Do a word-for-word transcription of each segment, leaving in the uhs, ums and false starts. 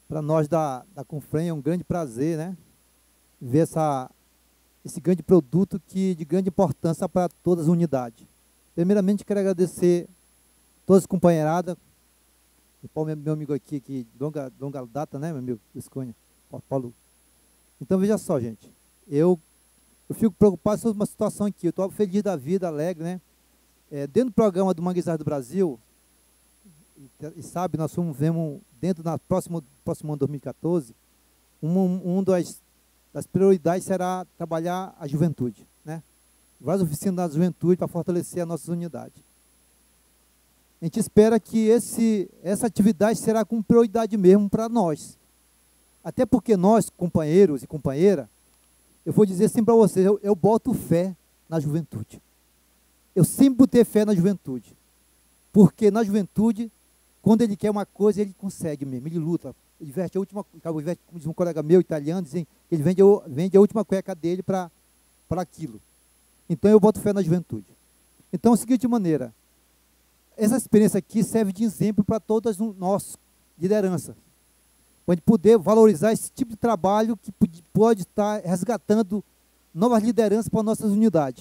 Para nós da, da Confrem é um grande prazer, né? Ver essa, esse grande produto que, de grande importância para todas as unidades. Primeiramente, quero agradecer todas as companheiradas, o Paulo, meu amigo aqui, que de longa, longa data, né, meu amigo Visconha, Paulo. Então, veja só, gente, eu, eu fico preocupado sobre uma situação aqui, eu estou feliz da vida, alegre, né? É, dentro do programa do Manguezais do Brasil, e, e sabe, nós fomos, vemos, dentro do próximo, próximo ano, dois mil e quatorze, um, um das, das prioridades será trabalhar a juventude, né? Várias oficinas da juventude para fortalecer as nossas unidades. A gente espera que esse, essa atividade será com prioridade mesmo para nós. Até porque nós, companheiros e companheiras, eu vou dizer assim para vocês, eu, eu boto fé na juventude. Eu sempre botei fé na juventude. Porque na juventude, quando ele quer uma coisa, ele consegue mesmo, ele luta. Ele veste a última, como diz um colega meu, italiano, dizem que ele vende, vende a última cueca dele para aquilo. Então eu boto fé na juventude. Então, da seguinte maneira, essa experiência aqui serve de exemplo para todas as nossas lideranças, para a gente poder valorizar esse tipo de trabalho que pode estar resgatando novas lideranças para nossas unidades.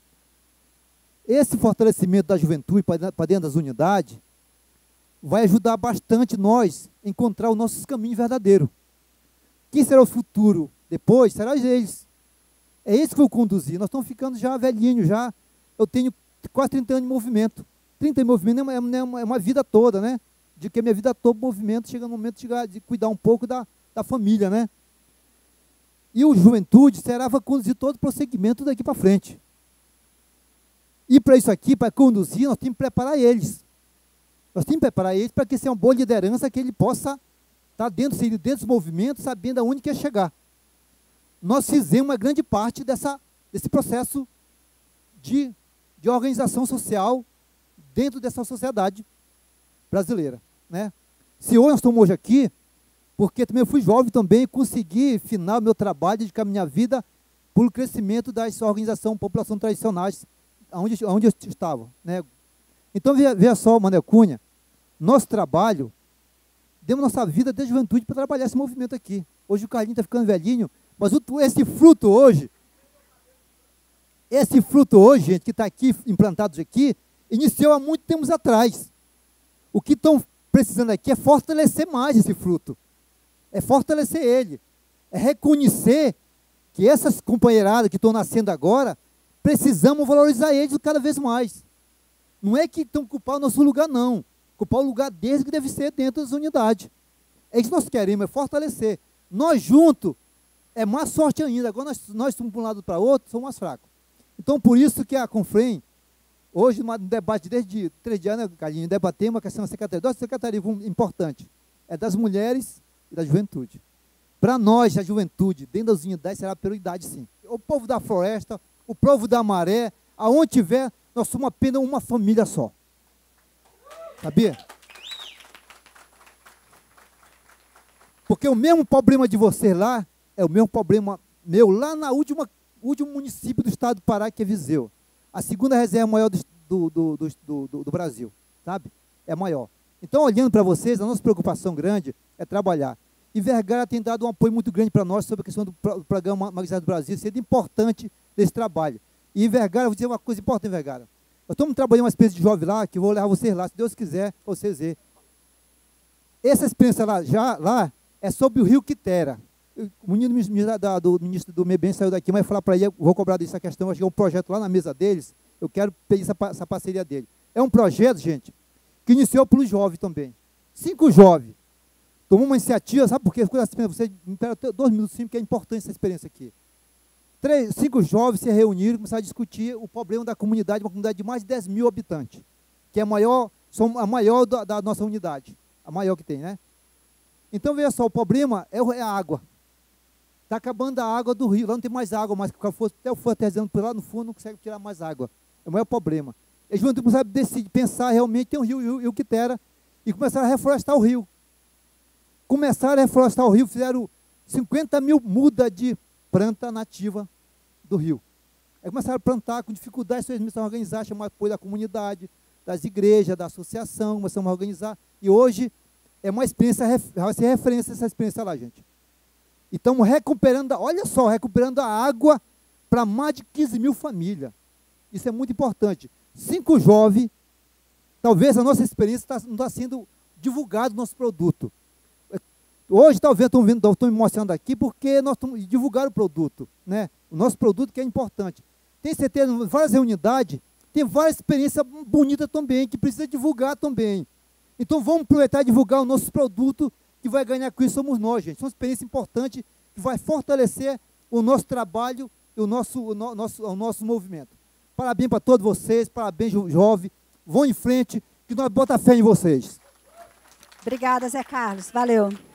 Esse fortalecimento da juventude para dentro das unidades vai ajudar bastante nós a encontrar os nossos caminhos verdadeiros. Quem será o futuro depois? Será eles. É esse que eu vou conduzir. Nós estamos ficando já velhinhos, já. Eu tenho quase trinta anos de movimento. trinta anos de movimento é uma, é uma, é uma vida toda, né? De que a minha vida toda movimento, chega no momento de, chegar, de cuidar um pouco da, da família, né? E o juventude será para conduzir todo o prosseguimento daqui para frente. E para isso aqui, para conduzir, nós temos que preparar eles. Nós temos que preparar eles para que seja uma boa liderança, que ele possa estar dentro, dentro dos movimentos, sabendo aonde quer chegar. Nós fizemos uma grande parte dessa, desse processo de, de organização social dentro dessa sociedade brasileira, né? Se hoje nós estamos hoje aqui, porque também eu fui jovem também e consegui final meu trabalho, dedicar minha vida para o crescimento das organizações, população tradicionais, onde, onde eu estava, né? Então, veja, veja só, Mané Cunha, nosso trabalho, demos nossa vida desde a juventude para trabalhar esse movimento aqui. Hoje o Carlinhos está ficando velhinho, mas o, esse fruto hoje, esse fruto hoje, gente, que está aqui, implantado aqui, iniciou há muito tempos atrás. O que estão precisando aqui é fortalecer mais esse fruto. É fortalecer ele. É reconhecer que essas companheiradas que estão nascendo agora, precisamos valorizar eles cada vez mais. Não é que estão ocupando o nosso lugar, não. Ocupar o lugar deles que deve ser dentro das unidades. É isso que nós queremos, é fortalecer. Nós juntos, é mais sorte ainda. Agora nós, nós estamos de um lado para o outro, somos mais fracos. Então, por isso que a Confrem, hoje, no debate desde três dias, né, Carlinhos, debatemos uma questão da secretaria, duas secretarias importantes, é das mulheres e da juventude. Para nós, a juventude, dentro das unidades, será a prioridade, sim. O povo da floresta, o povo da maré, aonde tiver, nós somos apenas uma família só. Sabia? Porque o mesmo problema de vocês lá, é o mesmo problema meu, lá na última, último município do estado do Pará, que é Viseu. A segunda reserva maior do, do, do, do, do, do Brasil, sabe? É maior. Então, olhando para vocês, a nossa preocupação grande é trabalhar. E Vergara tem dado um apoio muito grande para nós sobre a questão do, do programa Manguezais do Brasil, sendo importante desse trabalho. E Vergara, vou dizer uma coisa importante, Vergara. Nós estamos trabalhando uma experiência de jovem lá, que eu vou levar vocês lá, se Deus quiser, para vocês verem. Essa experiência lá, já, lá é sobre o rio Quitera. O menino da, do ministro do Meio Ambiente saiu daqui, mas falar para ele, eu vou cobrar dessa questão, acho que é um projeto lá na mesa deles, eu quero pedir essa, essa parceria dele. É um projeto, gente, que iniciou pelos jovens também. Cinco jovens. Tomou uma iniciativa, sabe por quê? Você me espera dois minutos, sim, porque é importante essa experiência aqui. Três, cinco jovens se reuniram e começaram a discutir o problema da comunidade, uma comunidade de mais de dez mil habitantes, que é a maior, são a maior da, da nossa unidade, a maior que tem, né? Então, veja só, o problema é, é a água. Está acabando a água do rio, lá não tem mais água, mas até o for artesiano por lá no fundo não consegue tirar mais água. É o maior problema. Eles vão começar a decidir, pensar realmente, tem um rio, o rio Quitera, e começaram a reflorestar o rio. Começaram a reflorestar o rio, fizeram cinquenta mil mudas de planta nativa do rio. Aí começaram a plantar com dificuldade, vocês começaram a organizar, chamar apoio da comunidade, das igrejas, da associação, começamos a organizar, e hoje é uma experiência, vai ser referência essa experiência lá, gente. E estamos recuperando, olha só, recuperando a água para mais de quinze mil famílias. Isso é muito importante. Cinco jovens, talvez a nossa experiência tá, não está sendo divulgado o nosso produto. Hoje, talvez, estão me mostrando aqui porque nós estamos divulgando o produto, né? O nosso produto que é importante. Tem certeza, várias unidades, tem várias experiências bonitas também, que precisa divulgar também. Então, vamos aproveitar e divulgar o nosso produto, que vai ganhar com isso somos nós, gente. É uma experiência importante, que vai fortalecer o nosso trabalho e o nosso, o no, nosso, o nosso movimento. Parabéns para todos vocês, parabéns, jo jovem. Vão em frente, que nós bota fé em vocês. Obrigada, Zé Carlos. Valeu.